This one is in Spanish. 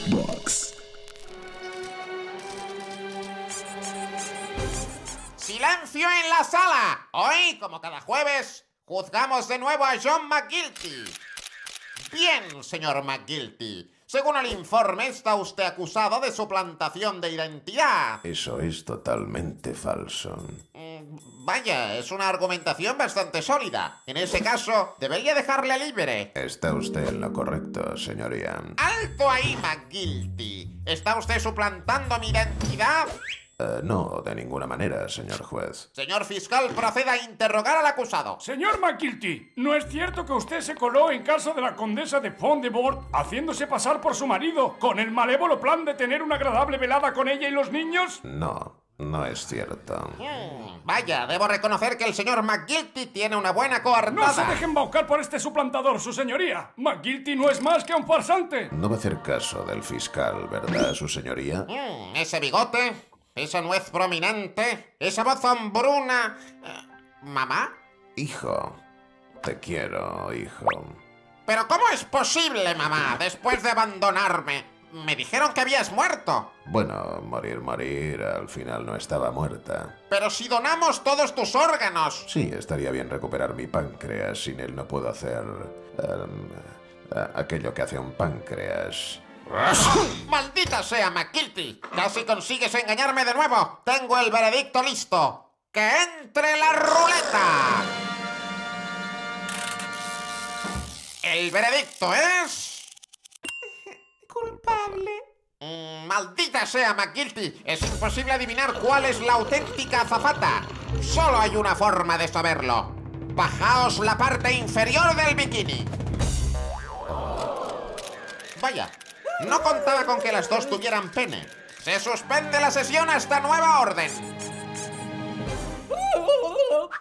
Box. ¡Silencio en la sala! Hoy, como cada jueves, juzgamos de nuevo a John McGilty. Bien, señor McGilty. Según el informe, está usted acusado de suplantación de identidad. Eso es totalmente falso. Vaya, es una argumentación bastante sólida. En ese caso, debería dejarle libre. Está usted en lo correcto, señor Ian. ¡Alto ahí, McGilty! ¿Está usted suplantando mi identidad? No, de ninguna manera, señor juez. Señor fiscal, proceda a interrogar al acusado. Señor McGilty, ¿no es cierto que usted se coló en casa de la condesa de Fondebourg haciéndose pasar por su marido con el malévolo plan de tener una agradable velada con ella y los niños? No, no es cierto. Vaya, debo reconocer que el señor McGilty tiene una buena coartada. No se deje embaucar por este suplantador, su señoría. McGilty no es más que un farsante. No va a hacer caso del fiscal, ¿verdad, su señoría? Ese bigote, esa nuez prominente, esa voz hambruna... ¿Mamá? Hijo, te quiero, hijo. ¿Pero cómo es posible, mamá, después de abandonarme? Me dijeron que habías muerto. Bueno, morir, al final no estaba muerta. Pero si donamos todos tus órganos. Sí, estaría bien recuperar mi páncreas. Sin él no puedo hacer... aquello que hace un páncreas. ¡Maldita sea, McGilty! ¡Casi consigues engañarme de nuevo! ¡Tengo el veredicto listo! ¡Que entre la ruleta! El veredicto es... culpable. ¡Maldita sea, McGilty! Es imposible adivinar cuál es la auténtica azafata. Solo hay una forma de saberlo. Bajaos la parte inferior del bikini. Vaya. No contaba con que las dos tuvieran pene. Se suspende la sesión hasta nueva orden.